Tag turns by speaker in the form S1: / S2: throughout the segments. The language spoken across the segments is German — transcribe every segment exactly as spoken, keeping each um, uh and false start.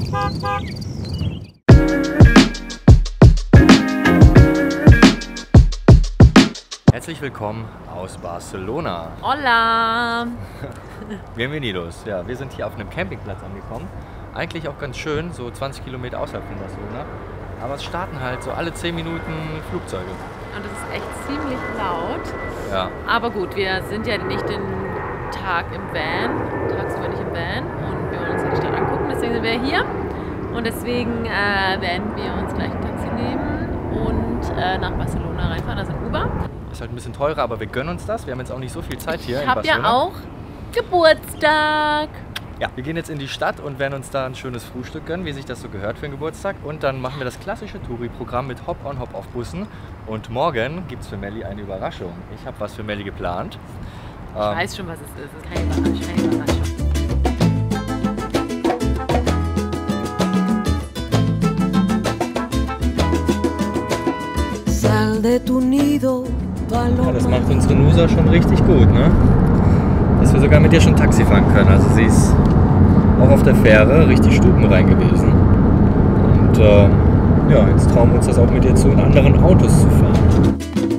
S1: Herzlich willkommen aus Barcelona.
S2: Hola!
S1: Bienvenidos. Ja, wir sind hier auf einem Campingplatz angekommen. Eigentlich auch ganz schön, so zwanzig Kilometer außerhalb von Barcelona. Aber es starten halt so alle zehn Minuten Flugzeuge.
S2: Und es ist echt ziemlich laut.
S1: Ja.
S2: Aber gut, wir sind ja nicht den Tag im Van, tagsüber nicht im Van. Und wir wollen uns ja die Stadt angucken, deswegen sind wir hier. Und deswegen äh, werden wir uns gleich ein Taxi nehmen und äh, nach Barcelona reinfahren, also in Uber.
S1: Ist halt ein bisschen teurer, aber wir gönnen uns das. Wir haben jetzt auch nicht so viel Zeit hier
S2: Ich
S1: in
S2: habe
S1: Barcelona.
S2: ja auch Geburtstag.
S1: Ja, wir gehen jetzt in die Stadt und werden uns da ein schönes Frühstück gönnen, wie sich das so gehört für einen Geburtstag. Und dann machen wir das klassische Touri-Programm mit Hop-on, Hop-off-Bussen. Und morgen gibt es für Melli eine Überraschung. Ich habe was für Melli geplant.
S2: Ich ähm, weiß schon, was es ist. Es ist keine Überraschung. Keine Überraschung.
S3: Sal de tu nido, Paloma.
S1: Ja, das macht unsere Nusa schon richtig gut, ne? Dass wir sogar mit ihr schon Taxi fahren können. Also sie ist auch auf der Fähre richtig stubenrein gewesen. Und äh, ja, jetzt trauen wir uns das auch mit ihr zu, in anderen Autos zu fahren.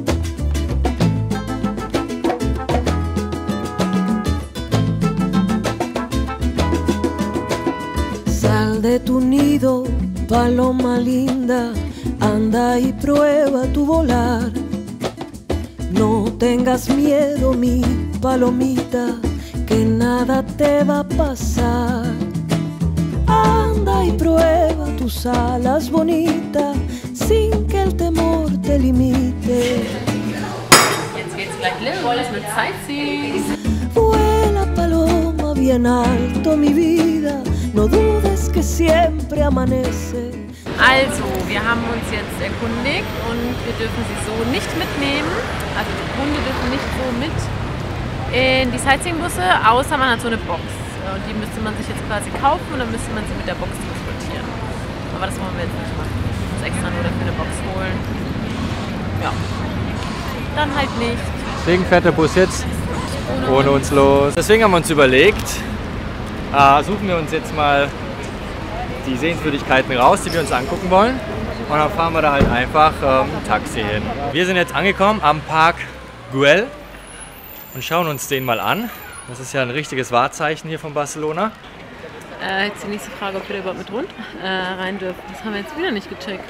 S3: Sal de tu nido, paloma linda, anda y prueba tu volar. No tengas miedo, mi palomita, que nada te va a pasar. Anda y prueba tus alas bonitas, sin que el temor te limite.
S2: Jetzt geht's gleich los mit Sightseeing.
S3: Vuela paloma bien alto, mi vida, no dudes que siempre amanece.
S2: Also, wir haben uns jetzt erkundigt und wir dürfen sie so nicht mitnehmen. Also die Hunde dürfen nicht so mit in die Sightseeing-Busse, außer man hat so eine Box. Und die müsste man sich jetzt quasi kaufen und dann müsste man sie mit der Box transportieren. Aber das wollen wir jetzt nicht machen. Wir müssen uns extra nur dafür eine Box holen. Ja, dann halt nicht.
S1: Deswegen fährt der Bus jetzt ohne uns los. Deswegen haben wir uns überlegt, äh, suchen wir uns jetzt mal die Sehenswürdigkeiten raus, die wir uns angucken wollen. Und dann fahren wir da halt einfach ähm, ein Taxi hin. Wir sind jetzt angekommen am Park Güell und schauen uns den mal an. Das ist ja ein richtiges Wahrzeichen hier von Barcelona.
S2: Äh, jetzt die nächste Frage, ob wir da überhaupt mit rund äh, rein dürfen. Das haben wir jetzt wieder nicht gecheckt.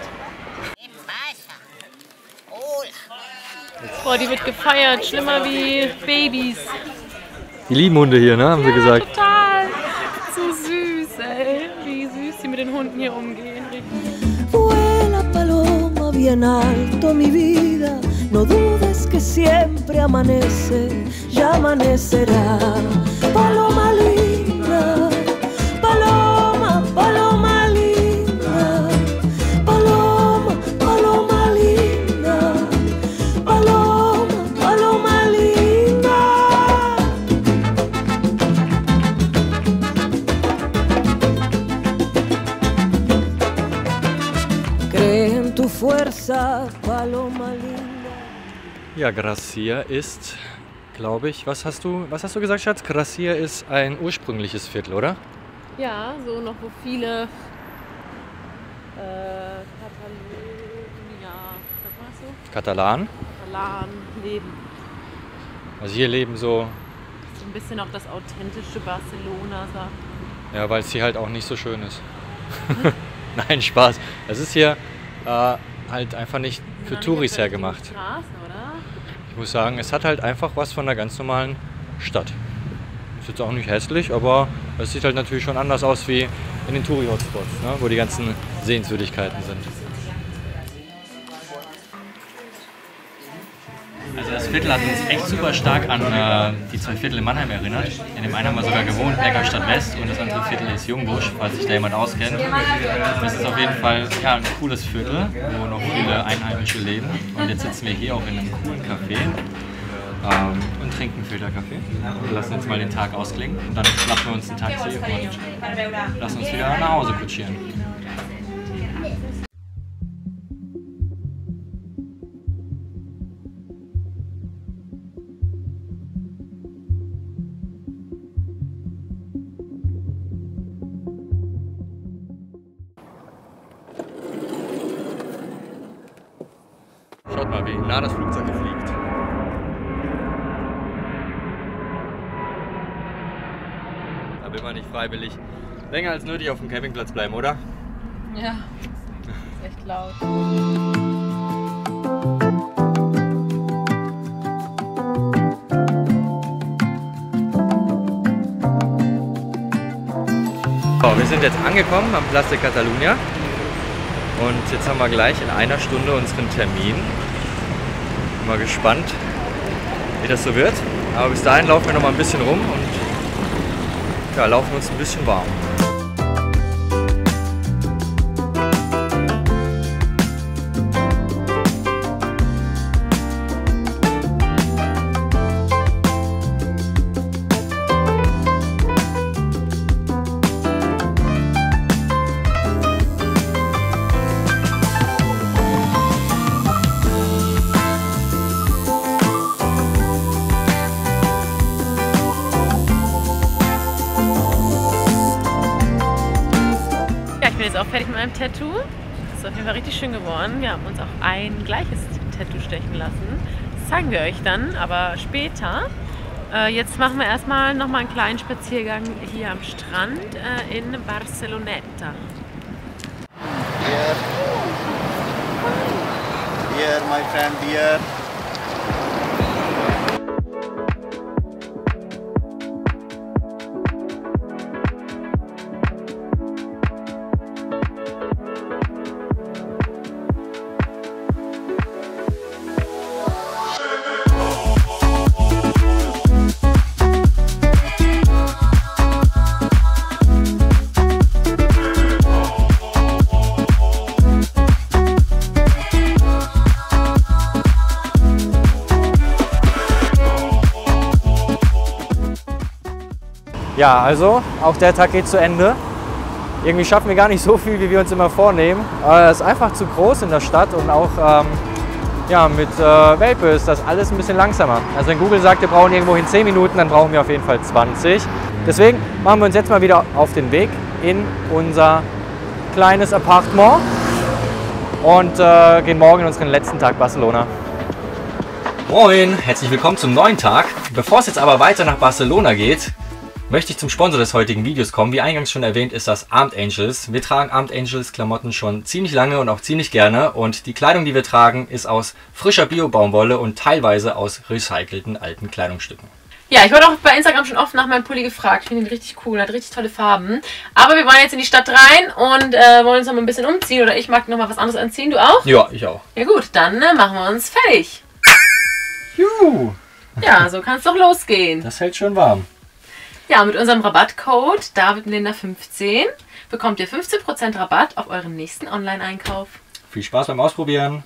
S2: Boah, die wird gefeiert. Schlimmer wie Babys.
S1: Die lieben Hunde hier, ne? Haben sie
S2: Ja,
S1: gesagt.
S2: Total. So süß, ey. Wie süß die mit den Hunden hier umgehen.
S3: Vuela paloma bien alto, mi vida, no dudes que siempre amanece, ya amanecerá. Paloma linda, paloma, paloma linda, paloma, paloma linda, paloma, paloma linda. Cree en tu fuerza, paloma linda.
S1: Ja, Gracia ist, glaube ich, was hast du, was hast du gesagt, Schatz? Gracia ist ein ursprüngliches Viertel, oder?
S2: Ja, so noch wo viele äh, Katalonia, sag mal so,
S1: Katalan.
S2: Katalanen leben.
S1: Also hier leben so,
S2: So ein bisschen auch das authentische Barcelona, sagt.
S1: ja, weil es hier halt auch nicht so schön ist. Nein, Spaß. Das ist hier äh, halt einfach nicht für Touris hergemacht.
S2: Straßen, oder?
S1: Ich muss sagen, es hat halt einfach was von einer ganz normalen Stadt. Ist jetzt auch nicht hässlich, aber es sieht halt natürlich schon anders aus wie in den Touri-Hotspots, ne, wo die ganzen Sehenswürdigkeiten sind. Also das Viertel hat uns echt super stark an äh, die zwei Viertel in Mannheim erinnert. In dem einen haben wir sogar gewohnt, Berghamstadt West, und das andere Viertel ist Jungbusch, falls sich da jemand auskennt. Das ist auf jeden Fall ja, ein cooles Viertel, wo noch viele Einheimische leben. Und jetzt sitzen wir hier auch in einem coolen Café ähm, und trinken Filterkaffee. Wir lassen jetzt mal den Tag ausklingen und dann schnappen wir uns ein Taxi und lassen uns wieder nach Hause kutschieren. Schaut mal, wie nah das Flugzeug hier fliegt. Da will man nicht freiwillig länger als nötig auf dem Campingplatz bleiben, oder?
S2: Ja, ist echt laut.
S1: So, wir sind jetzt angekommen am Platz de Catalunya und jetzt haben wir gleich in einer Stunde unseren Termin. Bin mal gespannt, wie das so wird. Aber bis dahin laufen wir noch mal ein bisschen rum und ja, laufen uns ein bisschen warm.
S2: Ich bin jetzt auch fertig mit meinem Tattoo. Das ist auf jeden Fall richtig schön geworden. Wir haben uns auch ein gleiches Tattoo stechen lassen. Das zeigen wir euch dann, aber später. Äh, jetzt machen wir erstmal noch mal einen kleinen Spaziergang hier am Strand äh, in Barceloneta.
S4: Here, here, my friend, here.
S1: Ja, also auch der Tag geht zu Ende. Irgendwie schaffen wir gar nicht so viel, wie wir uns immer vornehmen. Es ist einfach zu groß in der Stadt und auch ähm, ja, mit äh, Welpe ist das alles ein bisschen langsamer. Also wenn Google sagt, wir brauchen irgendwo in zehn Minuten, dann brauchen wir auf jeden Fall zwanzig. Deswegen machen wir uns jetzt mal wieder auf den Weg in unser kleines Appartement und äh, gehen morgen in unseren letzten Tag Barcelona. Moin, herzlich willkommen zum neuen Tag. Bevor es jetzt aber weiter nach Barcelona geht, möchte ich zum Sponsor des heutigen Videos kommen. Wie eingangs schon erwähnt, ist das Armed Angels. Wir tragen Armed Angels Klamotten schon ziemlich lange und auch ziemlich gerne. Und die Kleidung, die wir tragen, ist aus frischer Bio-Baumwolle und teilweise aus recycelten alten Kleidungsstücken.
S2: Ja, ich wurde auch bei Instagram schon oft nach meinem Pulli gefragt. Ich finde ihn richtig cool, hat richtig tolle Farben. Aber wir wollen jetzt in die Stadt rein und äh, wollen uns noch mal ein bisschen umziehen. Oder ich mag noch mal was anderes anziehen. Du auch?
S1: Ja, ich auch.
S2: Ja gut, dann äh, machen wir uns fertig.
S1: Juhu.
S2: Ja, so kann es doch losgehen.
S1: Das hält schon warm.
S2: Ja, mit unserem Rabattcode David Linda fünfzehn bekommt ihr fünfzehn Prozent Rabatt auf euren nächsten Online-Einkauf.
S1: Viel Spaß beim Ausprobieren.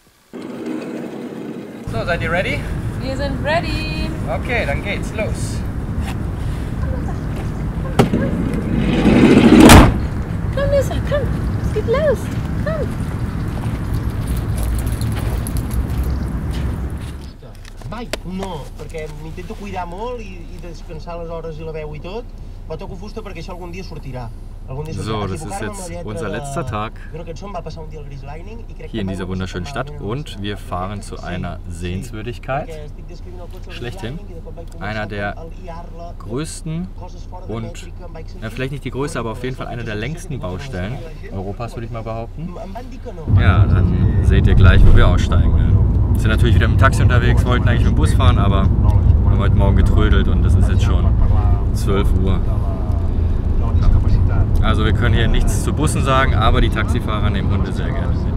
S1: So, seid ihr ready?
S2: Wir sind ready.
S1: Okay, dann geht's los.
S2: Komm, Lisa, komm. Es geht los. Komm.
S4: Vai, no, perquè m'intento cuidar molt i, i descansar les hores i la veu i tot, però toco fusta perquè això algun dia sortirà.
S1: So, das ist jetzt unser letzter Tag hier in dieser wunderschönen Stadt und wir fahren zu einer Sehenswürdigkeit schlechthin. Einer der größten und, ja, vielleicht nicht die größte, aber auf jeden Fall einer der längsten Baustellen Europas, würde ich mal behaupten. Ja, dann seht ihr gleich, wo wir aussteigen werden. Wir sind natürlich wieder mit dem Taxi unterwegs, wollten eigentlich mit dem Bus fahren, aber wir haben heute Morgen getrödelt und es ist jetzt schon zwölf Uhr. Also wir können hier nichts zu Bussen sagen, aber die Taxifahrer nehmen Hunde sehr gerne mit.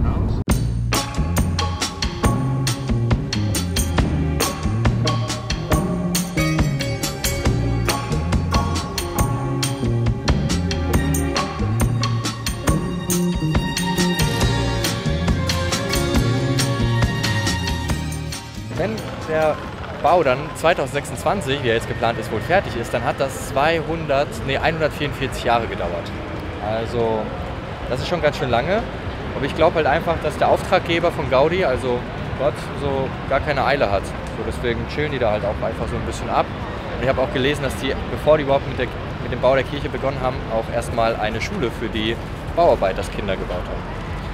S1: Wenn der Bau dann zweitausendsechsundzwanzig, wie er jetzt geplant ist, wohl fertig ist, dann hat das zweihundert, nee, hundertvierundvierzig Jahre gedauert. Also das ist schon ganz schön lange. Aber ich glaube halt einfach, dass der Auftraggeber von Gaudi, also Gott, so gar keine Eile hat. So, deswegen chillen die da halt auch einfach so ein bisschen ab. Und ich habe auch gelesen, dass die, bevor die überhaupt mit, der, mit dem Bau der Kirche begonnen haben, auch erstmal eine Schule für die Bauarbeiterskinder gebaut haben.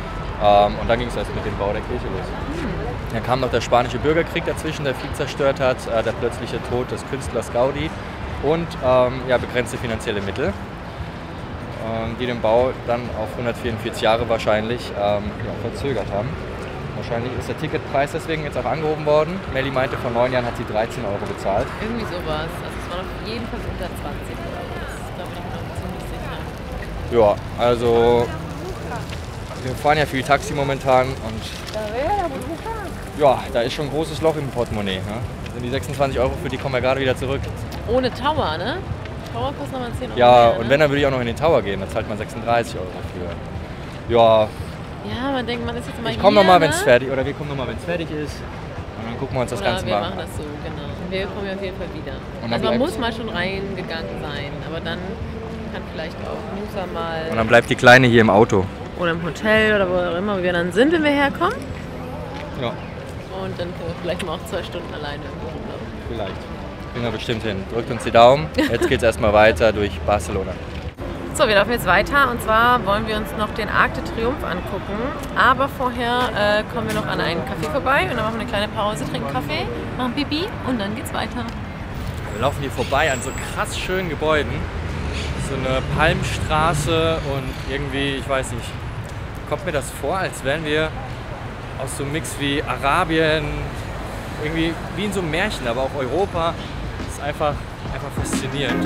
S1: Ähm, und dann ging es erst mit dem Bau der Kirche los. Mhm. Dann kam noch der spanische Bürgerkrieg dazwischen, der viel zerstört hat, äh, der plötzliche Tod des Künstlers Gaudi und ähm, ja, begrenzte finanzielle Mittel, ähm, die den Bau dann auf hundertvierundvierzig Jahre wahrscheinlich ähm, ja, verzögert haben. Wahrscheinlich ist der Ticketpreis deswegen jetzt auch angehoben worden. Melli meinte, vor neun Jahren hat sie dreizehn Euro bezahlt.
S2: Irgendwie sowas. Also es war auf jeden Fall unter zwanzig Euro. Das ist, glaube ich, noch ziemlich sicher.
S1: Ja, also wir fahren ja viel Taxi momentan und ja, da ist schon ein großes Loch im Portemonnaie. Ne? Also die sechsundzwanzig Euro, für die kommen wir gerade wieder zurück.
S2: Ohne Tower, ne? Tower kostet nochmal zehn Euro.
S1: Ja,
S2: mehr,
S1: und
S2: ne?
S1: wenn, dann würde ich auch noch in den Tower gehen, da zahlt man sechsunddreißig Euro für. Ja.
S2: Ja, man denkt, man ist jetzt mal
S1: ich
S2: hier,
S1: komme nochmal,
S2: ne?
S1: wenn es fertig oder wir kommen nochmal, wenn es fertig ist. Und dann gucken wir uns das
S2: oder
S1: Ganze
S2: wir
S1: mal
S2: machen das so, genau. Wir kommen ja auf jeden Fall wieder.
S1: Und dann
S2: Also man
S1: bleibt-
S2: muss mal schon reingegangen sein, aber dann kann vielleicht auch Musa mal...
S1: Und dann bleibt die Kleine hier im Auto.
S2: Oder im Hotel oder wo auch immer wir dann sind, wenn wir herkommen.
S1: Ja,
S2: Und dann können wir vielleicht mal auch zwei Stunden alleine irgendwo rumlaufen.
S1: vielleicht. Kriegen wir bestimmt hin. Drückt uns die Daumen. Jetzt geht es erstmal weiter durch Barcelona.
S2: So, wir laufen jetzt weiter und zwar wollen wir uns noch den Arc de Triomphe angucken. Aber vorher äh, kommen wir noch an einen Café vorbei und dann machen wir eine kleine Pause, trinken Kaffee, machen Pipi und dann geht's weiter.
S1: Wir laufen hier vorbei an so krass schönen Gebäuden. So eine Palmstraße und irgendwie, ich weiß nicht, kommt mir das vor, als wären wir aus so einem Mix wie Arabien, irgendwie wie in so einem Märchen, aber auch Europa. Das ist einfach, einfach faszinierend.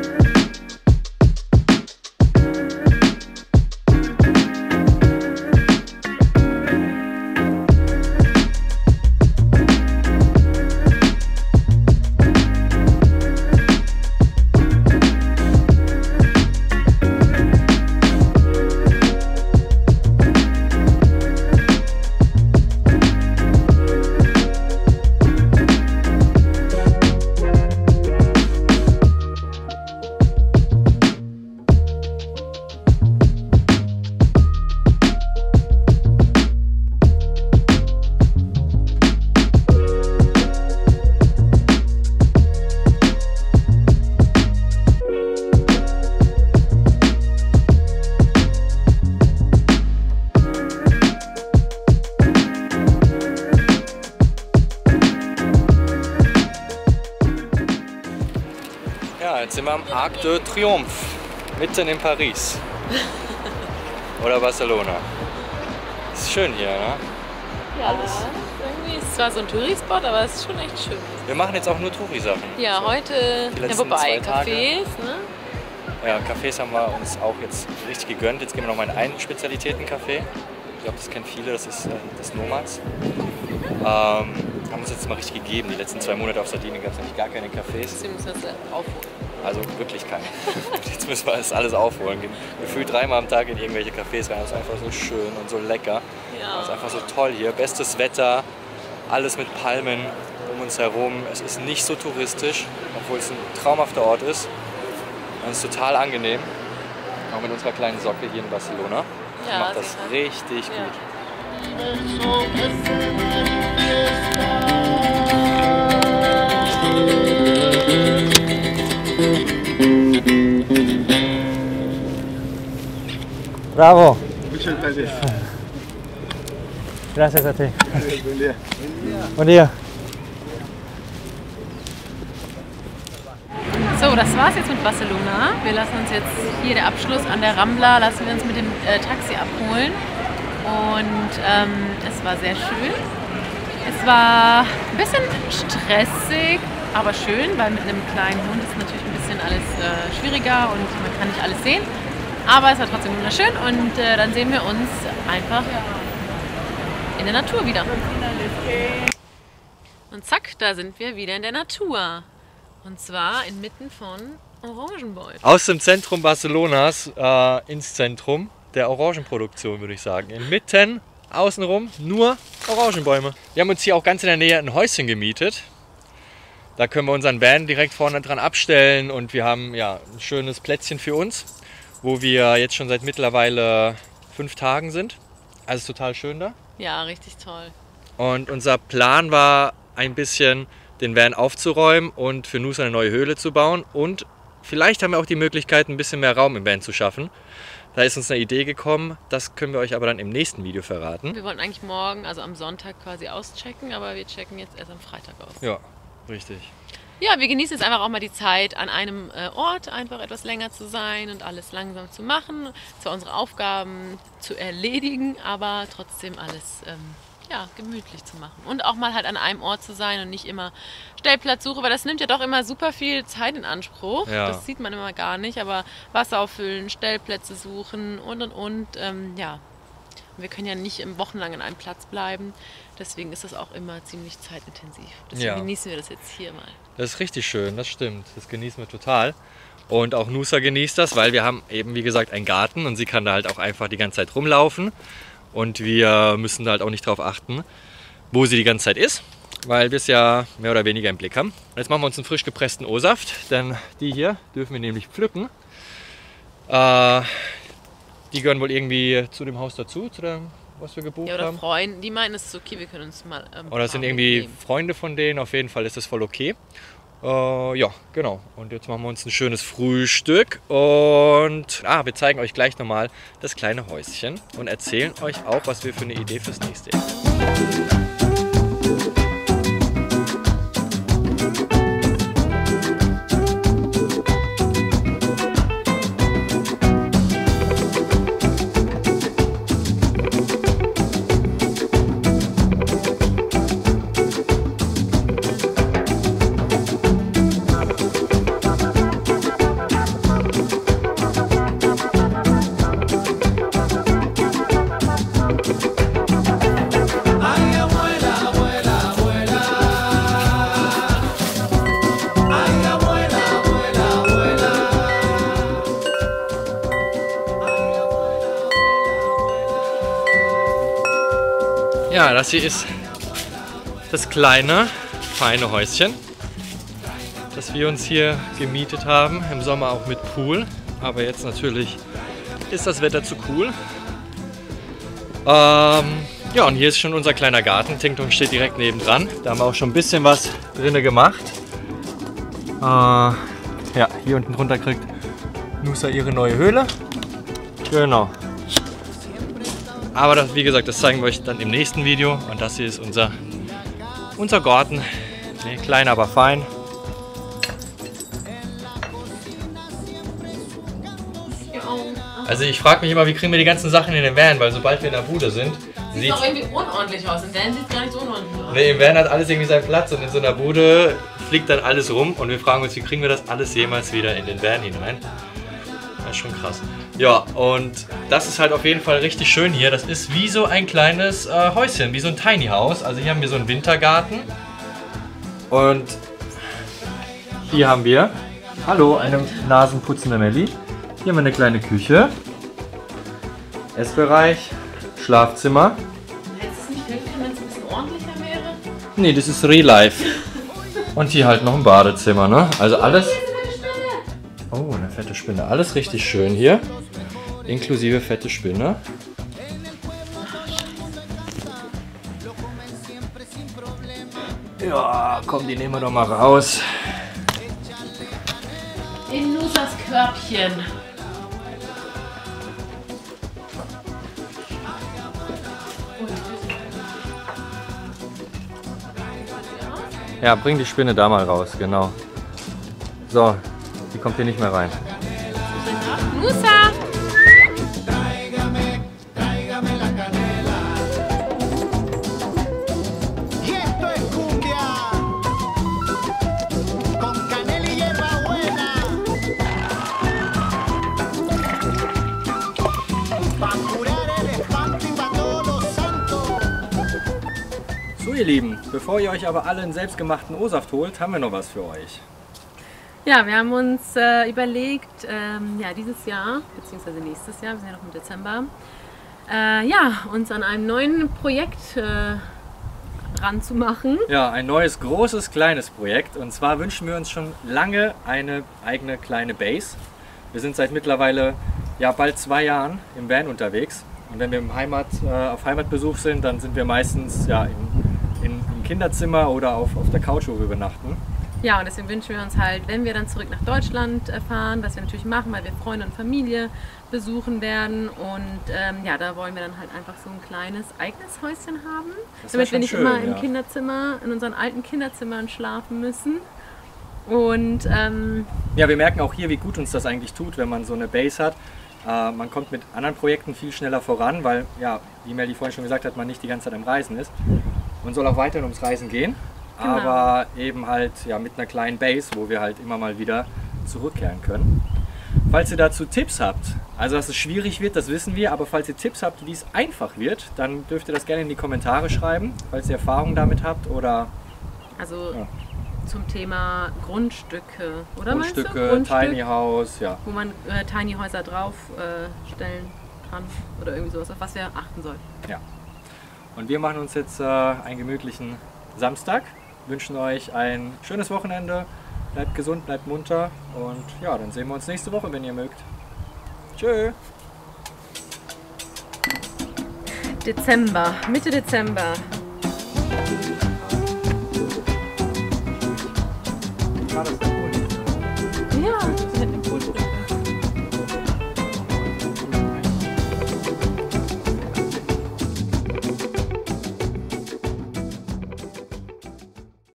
S1: Jetzt sind wir am Arc de Triomphe, mitten in Paris. Oder Barcelona. Ist schön hier, ne?
S2: Ja, alles. Irgendwie ist es zwar so ein Touri-Spot, aber es ist schon echt schön.
S1: Wir machen jetzt auch nur Touri-Sachen.
S2: Ja,
S1: so.
S2: heute,
S1: Die
S2: ja,
S1: letzten
S2: wobei,
S1: zwei Tage.
S2: Cafés, ne?
S1: Ja, Cafés haben wir uns auch jetzt richtig gegönnt. Jetzt gehen wir noch mal in einen Spezialitätencafé. Ich glaube, das kennen viele, das ist äh, das Nomads. Ähm, haben uns jetzt mal richtig gegeben. Die letzten zwei Monate auf Sardinien gab es eigentlich gar keine Cafés.
S2: Deswegen müssen wir das aufholen.
S1: Also wirklich keine. Jetzt müssen wir das alles aufholen. Gehen gefühlt dreimal am Tag in irgendwelche Cafés rein. Das ist einfach so schön und so lecker.
S2: Ja.
S1: Das ist einfach so toll hier. Bestes Wetter, alles mit Palmen um uns herum. Es ist nicht so touristisch, obwohl es ein traumhafter Ort ist. Und es ist total angenehm. Auch mit unserer kleinen Socke hier in Barcelona.
S2: Ja,
S1: macht das
S2: sicher.
S1: richtig
S2: Ja.
S1: gut.
S5: Bravo.
S6: Muchas gracias.
S5: Gracias a ti.
S6: Buen día.
S5: Buen día.
S2: So, das war's jetzt mit Barcelona. Wir lassen uns jetzt hier der Abschluss an der Rambla, lassen wir uns mit dem äh, Taxi abholen. Und ähm, es war sehr schön. Es war ein bisschen stressig, aber schön, weil mit einem kleinen Hund ist natürlich ein bisschen alles äh, schwieriger und man kann nicht alles sehen. Aber es war trotzdem wunderschön und äh, dann sehen wir uns einfach in der Natur wieder. Und zack, da sind wir wieder in der Natur. Und zwar inmitten von Orangenbäumen.
S1: Aus dem Zentrum Barcelonas äh, ins Zentrum der Orangenproduktion, würde ich sagen. Inmitten, außenrum, nur Orangenbäume. Wir haben uns hier auch ganz in der Nähe ein Häuschen gemietet. Da können wir unseren Van direkt vorne dran abstellen und wir haben ja ein schönes Plätzchen für uns, wo wir jetzt schon seit mittlerweile fünf Tagen sind. Also total schön da.
S2: Ja, richtig toll.
S1: Und unser Plan war ein bisschen den Van aufzuräumen und für Nus eine neue Höhle zu bauen. Und vielleicht haben wir auch die Möglichkeit, ein bisschen mehr Raum im Van zu schaffen.
S6: Da ist uns eine Idee gekommen, das können wir euch aber dann im nächsten Video verraten.
S2: Wir wollten eigentlich morgen, also am Sonntag quasi auschecken, aber wir checken jetzt erst am Freitag aus.
S6: Ja, richtig.
S2: Ja, wir genießen jetzt einfach auch mal die Zeit, an einem äh, Ort einfach etwas länger zu sein und alles langsam zu machen, zwar unsere Aufgaben zu erledigen, aber trotzdem alles ähm, ja, gemütlich zu machen. Und auch mal halt an einem Ort zu sein und nicht immer Stellplatzsuche, weil das nimmt ja doch immer super viel Zeit in Anspruch.
S6: Ja.
S2: Das sieht man immer gar nicht, aber Wasser auffüllen, Stellplätze suchen und und und, ähm, ja. Wir können ja nicht wochenlang an einem Platz bleiben, deswegen ist das auch immer ziemlich zeitintensiv. Deswegen
S6: Ja.
S2: genießen wir das jetzt hier mal.
S6: Das ist richtig schön, das stimmt. Das genießen wir total. Und auch Nusa genießt das, weil wir haben eben, wie gesagt, einen Garten und sie kann da halt auch einfach die ganze Zeit rumlaufen. Und wir müssen da halt auch nicht darauf achten, wo sie die ganze Zeit ist, weil wir es ja mehr oder weniger im Blick haben. Und jetzt machen wir uns einen frisch gepressten O-Saft, denn die hier dürfen wir nämlich pflücken. Äh, die gehören wohl irgendwie zu dem Haus dazu, zu dem, was wir gebucht
S2: Ja, oder
S6: haben.
S2: Freunde, die meinen, es ist okay, wir können uns mal. Ähm,
S6: Oder es sind
S2: paar
S6: irgendwie
S2: mitnehmen.
S6: Freunde von denen, auf jeden Fall ist das voll okay. Äh, ja, genau. Und jetzt machen wir uns ein schönes Frühstück und ah, wir zeigen euch gleich nochmal das kleine Häuschen und erzählen euch auch, was wir für eine Idee fürs nächste Jahr haben. Ja, das hier ist das kleine, feine Häuschen, das wir uns hier gemietet haben, im Sommer auch mit Pool, aber jetzt natürlich ist das Wetter zu cool. Ähm, ja, und hier ist schon unser kleiner Garten, Tingtung steht direkt nebendran, da haben wir auch schon ein bisschen was drinne gemacht. Äh, ja, hier unten drunter kriegt Nusa ihre neue Höhle. Genau. Aber das, wie gesagt, das zeigen wir euch dann im nächsten Video. Und das hier ist unser, unser Garten. Nee, klein, aber fein. Also ich frage mich immer, wie kriegen wir die ganzen Sachen in den Van, weil sobald wir in der Bude sind,
S2: Sieht doch irgendwie unordentlich aus. Im Van sieht es gar nicht so unordentlich aus.
S6: nee, im Van hat alles irgendwie seinen Platz und in so einer Bude fliegt dann alles rum und wir fragen uns, wie kriegen wir das alles jemals wieder in den Van hinein? Das ist schon krass. Ja, und das ist halt auf jeden Fall richtig schön hier. Das ist wie so ein kleines äh, Häuschen, wie so ein Tiny House. Also hier haben wir so einen Wintergarten. Und hier haben wir, hallo, eine nasenputzende Melli. Hier haben wir eine kleine Küche, Essbereich, Schlafzimmer.
S2: Hättest du es nicht helfen können, wenn es ein bisschen ordentlicher wäre?
S6: Nee, das ist Real Life. Und hier halt noch ein Badezimmer, ne? Also alles... Oh, eine fette Spinne. Alles richtig schön hier. Inklusive fette Spinne. Ja, komm, die nehmen wir doch mal raus.
S2: In Nusas Körbchen.
S6: Ja, bring die Spinne da mal raus, genau. So, die kommt hier nicht mehr rein.
S2: Nusa!
S6: So ihr Lieben, bevor ihr euch aber alle einen selbstgemachten O-Saft holt, haben wir noch was für euch.
S2: Ja, wir haben uns äh, überlegt, ähm, ja, dieses Jahr, beziehungsweise nächstes Jahr, wir sind ja noch im Dezember, äh, ja, uns an einem neuen Projekt äh, ranzumachen.
S6: Ja, ein neues, großes, kleines Projekt. Und zwar wünschen wir uns schon lange eine eigene kleine Base. Wir sind seit mittlerweile ja, bald zwei Jahren im Van unterwegs. Und wenn wir im Heimat, äh, auf Heimatbesuch sind, dann sind wir meistens ja, im, in, im Kinderzimmer oder auf, auf der Couch, wo wir übernachten.
S2: Ja, und deswegen wünschen wir uns halt, wenn wir dann zurück nach Deutschland fahren, was wir natürlich machen, weil wir Freunde und Familie besuchen werden. Und ähm, ja, da wollen wir dann halt einfach so ein kleines eigenes Häuschen haben,
S6: Das
S2: damit
S6: wär
S2: wir
S6: schon
S2: nicht
S6: schön,
S2: immer im
S6: ja.
S2: Kinderzimmer, in unseren alten Kinderzimmern schlafen müssen. Und ähm,
S6: Ja, wir merken auch hier, wie gut uns das eigentlich tut, wenn man so eine Base hat. Äh, man kommt mit anderen Projekten viel schneller voran, weil, ja, wie Melly vorhin schon gesagt hat, man nicht die ganze Zeit am Reisen ist. Man soll auch weiterhin ums Reisen gehen,
S2: Genau.
S6: aber eben halt ja, mit einer kleinen Base, wo wir halt immer mal wieder zurückkehren können. Falls ihr dazu Tipps habt, also dass es schwierig wird, das wissen wir, aber falls ihr Tipps habt, wie es einfach wird, dann dürft ihr das gerne in die Kommentare schreiben, falls ihr Erfahrungen damit habt oder
S2: also
S6: Ja.
S2: zum Thema Grundstücke, oder
S6: Grundstücke,
S2: meinst du?
S6: Tiny House, ja.
S2: Wo man äh, Tiny Häuser drauf äh, stellen kann oder irgendwie sowas, auf was wir achten sollten.
S6: Ja. Und wir machen uns jetzt äh, einen gemütlichen Samstag, wünschen euch ein schönes Wochenende, bleibt gesund, bleibt munter und ja, dann sehen wir uns nächste Woche, wenn ihr mögt. Tschö!
S2: Dezember, Mitte Dezember. Ja, wir hätten den Pool drüben.